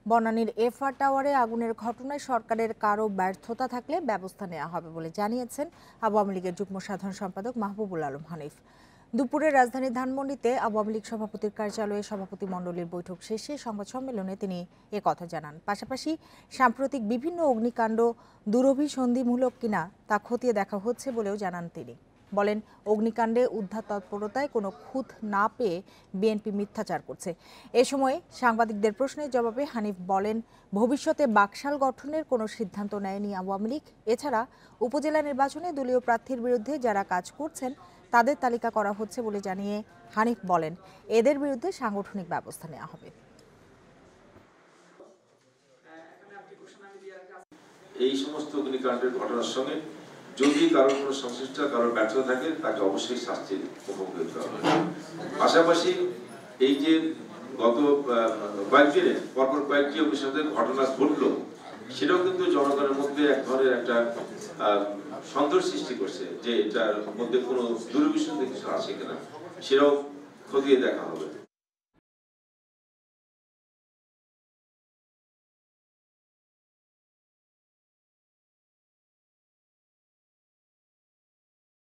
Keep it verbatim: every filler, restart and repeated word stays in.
বনানীর FR টাওয়ারে আগুনের ঘটনায় সরকারের কারো ব্যর্থতা থাকলে ব্যবস্থা নেওয়া হবে বলে জানিয়েছেন আওয়ামী লীগের যুগ্ম সাধারণ সম্পাদক মাহবুবুল আলম হানিফ। দুপুরে রাজধানীর ধানমন্ডিতে আওয়ামী লীগ সভাপতির কার্যালয়ে সভাপতি মণ্ডলীর বৈঠক শেষে সংবাদ সম্মেলনে তিনি একথা জানান। পাশাপাশি সাম্প্রতিক বিভিন্ন অগ্নিকাণ্ড দুরভিসন্ধিমূলক কিনা তা খতিয়ে দেখা হচ্ছে বলেও জানান তিনি। বলেন, অগ্নিকাণ্ডে উদ্ধার তৎপরতায় কোনো খুঁত না পেয়ে বিএনপি মিথ্যাচার করছে। এ সময় সাংবাদিকদের প্রশ্নের জবাবে হানিফ বলেন, ভবিষ্যতে বাকশাল গঠনের কোনো সিদ্ধান্ত নেয়নি আওয়ামী লীগ। এছাড়া উপজেলা নির্বাচনে দলীয় প্রার্থীর বিরুদ্ধে যারা কাজ করছেন তাদের তালিকা করা হচ্ছে বলে জানিয়ে হানিফ বলেন, এদের বিরুদ্ধে সাংগঠনিক ব্যবস্থা নেওয়া হবে। এই সমস্ত অগ্নিকাণ্ডের ঘটনার সঙ্গে যদি কারোর কোনো সংশ্লিষ্টতা কারোর ব্যর্থতা থাকে তাকে অবশ্যই শাস্তির মুখোমুখি হতে হবে। পাশাপাশি এই যে গত কয়েকদিনে পরপর কয়েকটি অগ্নিকাণ্ডের ঘটনা ঘটলো, সেটাও কিন্তু জনগণের মধ্যে এক ধরনের একটা সন্দেহ সৃষ্টি করছে যে এটার মধ্যে কোনো দুর্বিসন্ধি কিছু আছে কিনা, সেটাও খতিয়ে দেখা হবে।